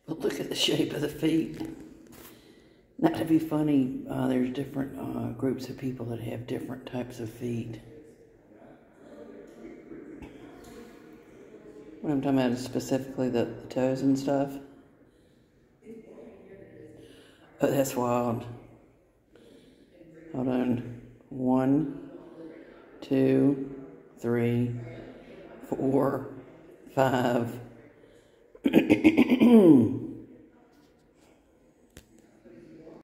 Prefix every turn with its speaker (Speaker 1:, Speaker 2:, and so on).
Speaker 1: But look at the shape of the feet. That'd be funny. There's different groups of people that have different types of feet. What I'm talking about is specifically the toes and stuff. Oh, that's wild. Hold on. 1, 2, 3, 4, 5.